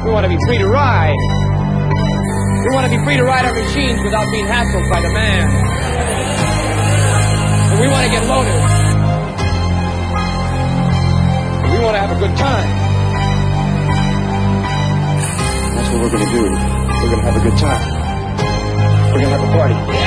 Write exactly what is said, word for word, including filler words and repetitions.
We want to be free to ride. We want to be free to ride our machines without being hassled by the man. And we want to get loaded. And we want to have a good time. That's what we're going to do. We're going to have a good time. We're going to have a party.